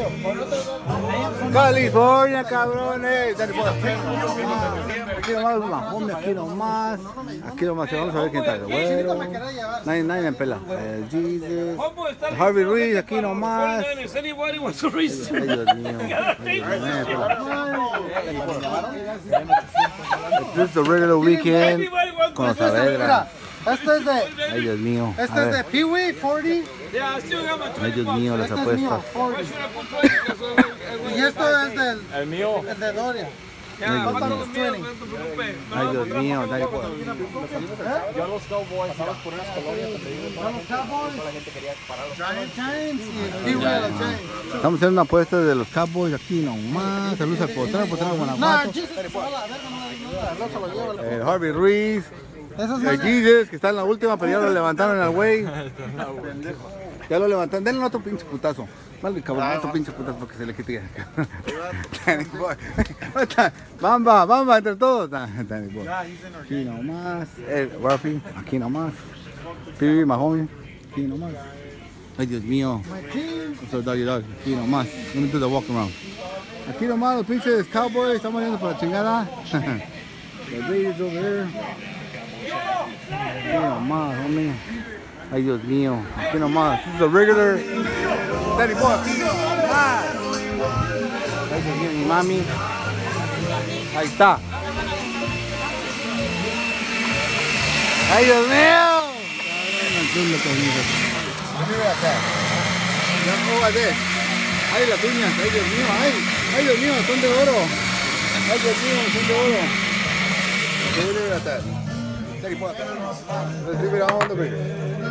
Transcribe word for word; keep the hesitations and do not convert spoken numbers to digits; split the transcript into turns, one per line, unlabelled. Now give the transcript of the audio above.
California, cabrones. Aquí nomás, Mahomie, aquí nomás. Aquí nomás, vamos a ver quién está. Bueno, nadie, nadie me pela. El Jesus, Harvey Ruiz, aquí nomás. Ay, Dios mío. This is the regular weekend con los Saavedra.
Este es de.
Ay, Dios mío.
Este es de Pee-wee, cuarenta.
Ay, Dios mío, las
Este es mío,
apuestas.
cuarenta. Y esto es del.
El mío.
El de Doria.
Ay, Dios mío. Ay, Dios mío. Dale, pues.
Yo a los Cowboys, ¿sabes? Por unas colonias donde vivo.
Los Cowboys. La gente quería pararlos. Giant Giants y Pee-wee a los Giants.
Estamos haciendo una apuesta de los Cowboys aquí nomás. Saludos al Potrero, Potrero
No,
Guanajuato.
Jesus, se fue a la verga, no, no, no, no se lo lleva.
El Harvey Ruiz.
Eso es
El
más.
Jesus, que está en la última, pero ya lo levantaron al güey. Ya lo levantaron. Denle otro pinche putazo. Vale, cabrón, otro pinche putazo para que se le quite. Bamba, bamba, entre todos. Aquí nomás. El Rafi, aquí nomás. Pee-wee, Mahomie, aquí nomás. Ay, Dios mío. Eso es Doggy Dog, aquí nomás. Let me do the walk around. Aquí nomás los pinches Cowboys, estamos yendo por la chingada. The Raiders over there. Aquí nomás, homie. Ay, Dios mío. Aquí nomás. This is a regular. Daddy boy, aquí nomás. Ay, Dios mío, mi mami. Ahí está. Ay, Dios mío. Ay, las uñas. Ay, Dios mío. Ay, ay, Dios mío, son de oro. Ay, Dios mío, son de oro. ¿Qué voy a ver hasta? Daddy boy, let's leave it on the bridge.